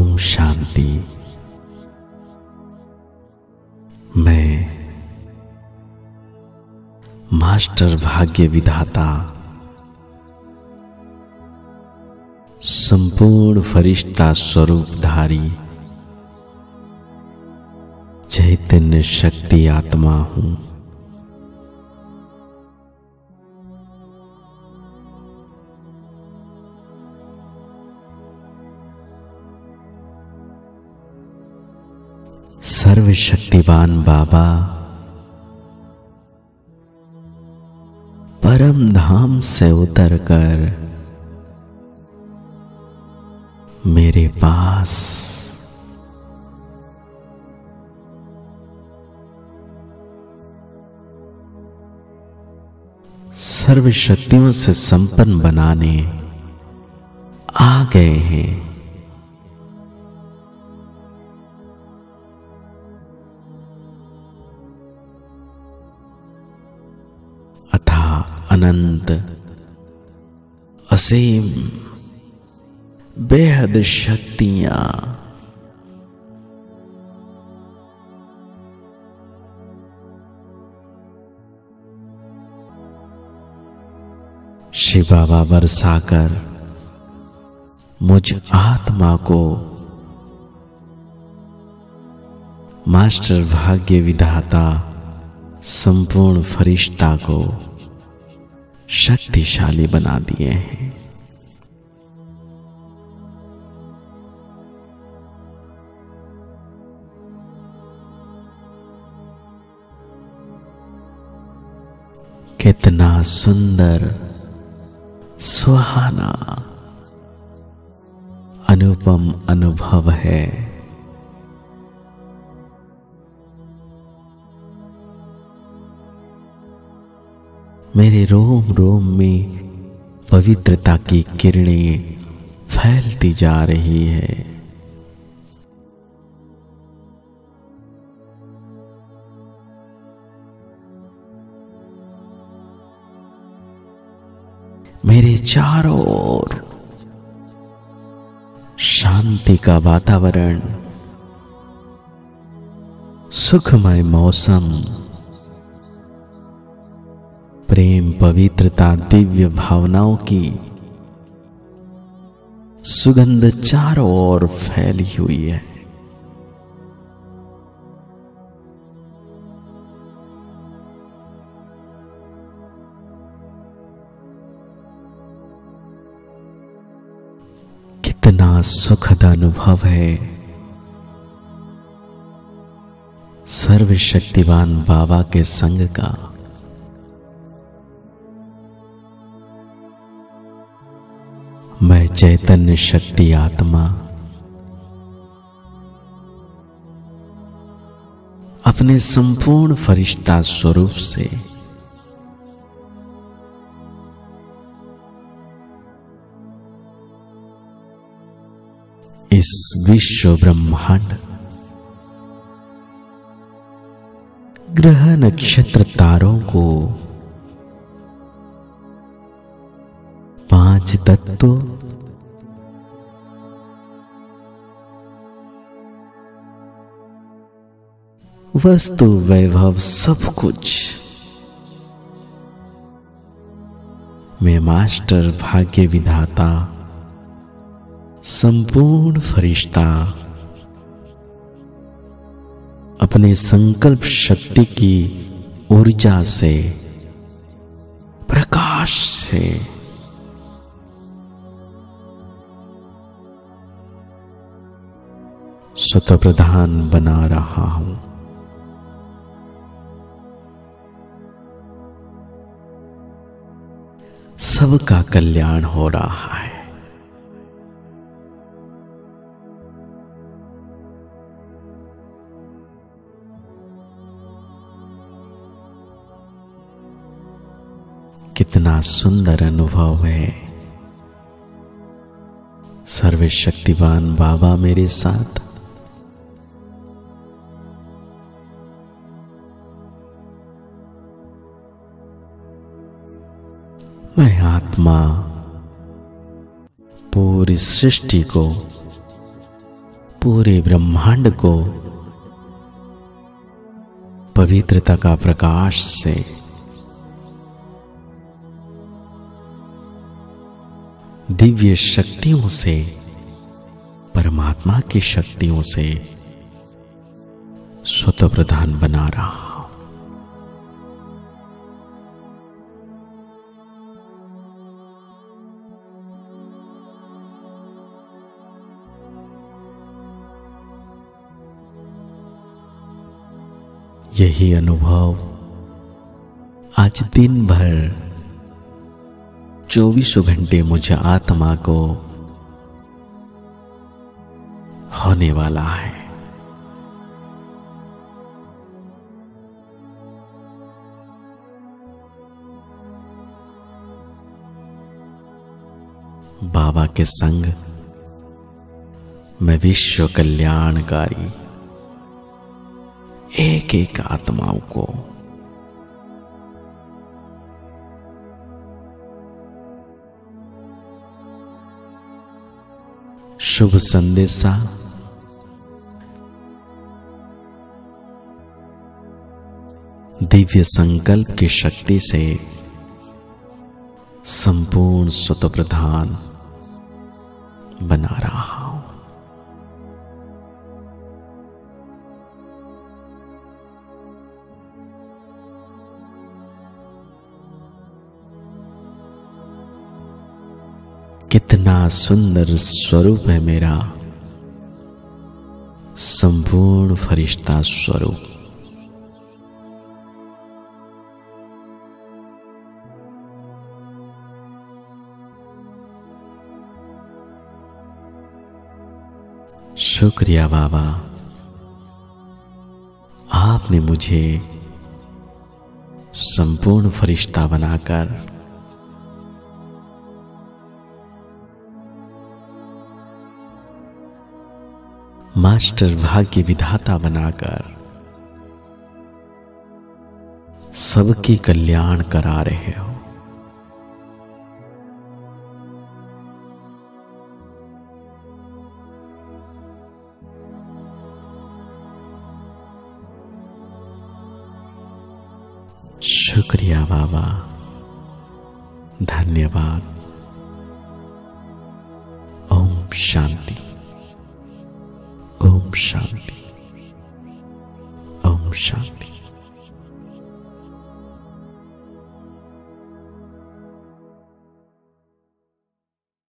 ओम शांति। मैं मास्टर भाग्य विधाता संपूर्ण फरिश्ता स्वरूपधारी चैतन्य शक्ति आत्मा हूं। सर्वशक्तिवान बाबा परम धाम से उतरकर मेरे पास सर्व शक्तियों से संपन्न बनाने आ गए हैं। अनंत असीम बेहद शक्तियां शिव बाबा बरसाकर मुझ आत्मा को मास्टर भाग्य विधाता संपूर्ण फरिश्ता को शक्तिशाली बना दिए हैं। कितना सुंदर सुहाना अनुपम अनुभव है। मेरे रोम रोम में पवित्रता की किरणें फैलती जा रही है। मेरे चारों ओर शांति का वातावरण, सुखमय मौसम, प्रेम, पवित्रता, दिव्य भावनाओं की सुगंध चारों ओर फैली हुई है। कितना सुखद अनुभव है सर्वशक्तिवान बाबा के संग का। मैं चैतन्य शक्ति आत्मा अपने संपूर्ण फरिश्ता स्वरूप से इस विश्व ब्रह्मांड ग्रह नक्षत्र तारों को 5 तत्व वस्तु वैभव सब कुछ मैं मास्टर भाग्य विधाता संपूर्ण फरिश्ता अपने संकल्प शक्ति की ऊर्जा से, प्रकाश से स्वतः प्रधान बना रहा हूं। सबका कल्याण हो रहा है। कितना सुंदर अनुभव है। सर्वशक्तिवान बाबा मेरे साथ मैं आत्मा पूरी सृष्टि को पूरे ब्रह्मांड को पवित्रता का प्रकाश से दिव्य शक्तियों से, परमात्मा की शक्तियों से स्वतः प्रधान बना रहा। यही अनुभव आज दिन भर 24 घंटे मुझ आत्मा को होने वाला है। बाबा के संग मैं विश्व कल्याणकारी एक एक आत्माओं को शुभ संदेशा दिव्य संकल्प की शक्ति से संपूर्ण स्वतः प्रधान बना रहा हूं। कितना सुंदर स्वरूप है मेरा संपूर्ण फरिश्ता स्वरूप। शुक्रिया बाबा, आपने मुझे संपूर्ण फरिश्ता बनाकर मास्टर भाग्य विधाता बनाकर सबकी कल्याण करा रहे हो। शुक्रिया बाबा, धन्यवाद। ओम शांति।